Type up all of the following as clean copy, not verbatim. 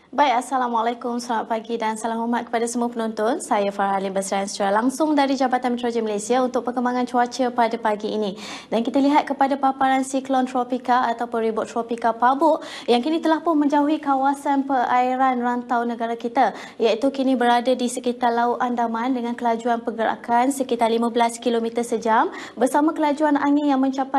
Baik, Assalamualaikum, selamat pagi dan salam hormat kepada semua penonton. Saya Farah Halim bersiaran secara langsung dari Jabatan Meteorologi Malaysia untuk perkembangan cuaca pada pagi ini. Dan kita lihat kepada paparan siklon tropika ataupun ribut tropika Pabuk yang kini telah pun menjauhi kawasan perairan rantau negara kita, iaitu kini berada di sekitar Laut Andaman dengan kelajuan pergerakan sekitar 15 km sejam bersama kelajuan angin yang mencapai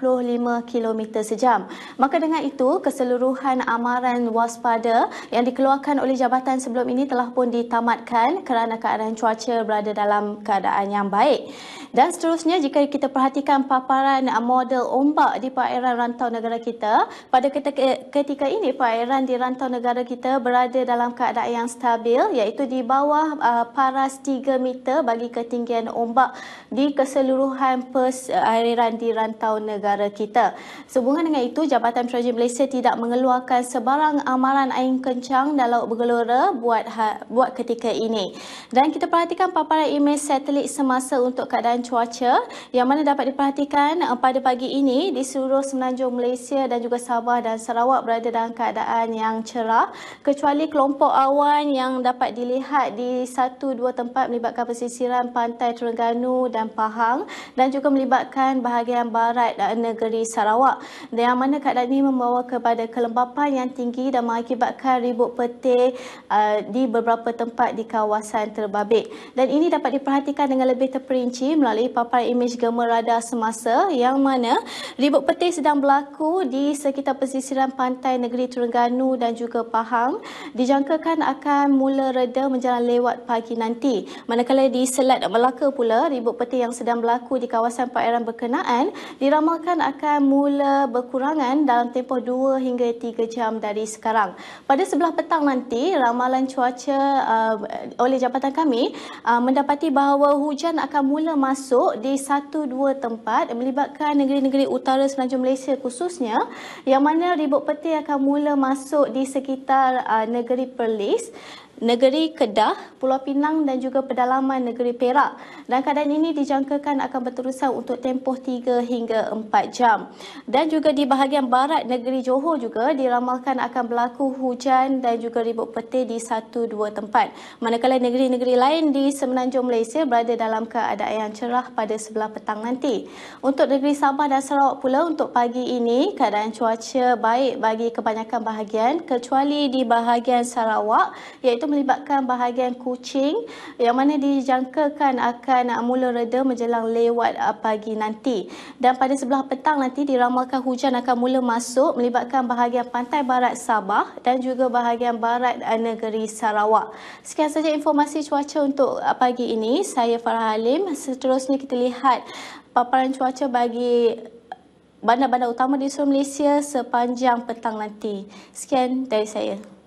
45 km sejam. Maka dengan itu, keseluruhan amaran waspada yang dikeluarkan oleh jabatan sebelum ini telah pun ditamatkan kerana keadaan cuaca berada dalam keadaan yang baik. Dan seterusnya, jika kita perhatikan paparan model ombak di perairan rantau negara kita, pada ketika ini perairan di rantau negara kita berada dalam keadaan yang stabil, iaitu di bawah paras 3 meter bagi ketinggian ombak di keseluruhan perairan di rantau negara kita. Sehubungan dengan itu, Jabatan Meteorologi Malaysia tidak mengeluarkan sebarang amaran angin kencang dan laut bergelora buat ketika ini. Dan kita perhatikan paparan imej satelit semasa untuk keadaan cuaca yang mana dapat diperhatikan pada pagi ini di seluruh semenanjung Malaysia dan juga Sabah dan Sarawak berada dalam keadaan yang cerah, kecuali kelompok awan yang dapat dilihat di 1-2 tempat melibatkan pesisiran pantai Terengganu dan Pahang dan juga melibatkan bahagian barat negeri Sarawak, yang mana keadaan ini membawa kepada kelembapan yang tinggi dan mengakibatkan ribut petir di beberapa tempat di kawasan terbabit. Dan ini dapat diperhatikan dengan lebih terperinci melalui paparan imej gambar radar semasa yang mana ribut petir sedang berlaku di sekitar pesisiran pantai negeri Terengganu dan juga Pahang, dijangkakan akan mula reda menjelang lewat pagi nanti. Manakala di Selat Melaka pula, ribut petir yang sedang berlaku di kawasan perairan berkenaan diramalkan akan mula berkurangan dalam tempoh 2 hingga 3 jam dari sekarang. Pada sebelah petang nanti, ramalan cuaca oleh jabatan kami mendapati bahawa hujan akan mula masuk di 1-2 tempat melibatkan negeri-negeri utara semenanjung Malaysia khususnya, yang mana ribut petir akan mula masuk di sekitar negeri Perlis, negeri Kedah, Pulau Pinang dan juga pedalaman negeri Perak. Dan keadaan ini dijangkakan akan berterusan untuk tempoh 3 hingga 4 jam. Dan juga di bahagian barat negeri Johor juga diramalkan akan berlaku hujan dan juga ribut petir di 1-2 tempat. Manakala negeri-negeri lain di semenanjung Malaysia berada dalam keadaan yang cerah pada sebelah petang nanti. Untuk negeri Sabah dan Sarawak pula, untuk pagi ini keadaan cuaca baik bagi kebanyakan bahagian kecuali di bahagian Sarawak, iaitu melibatkan bahagian Kuching yang mana dijangkakan akan mula reda menjelang lewat pagi nanti. Dan pada sebelah petang nanti diramalkan hujan akan mula masuk melibatkan bahagian pantai barat Sabah dan juga bahagian barat negeri Sarawak. Sekian saja informasi cuaca untuk pagi ini. Saya Farah Halim. Seterusnya kita lihat paparan cuaca bagi bandar-bandar utama di seluruh Malaysia sepanjang petang nanti. Sekian dari saya.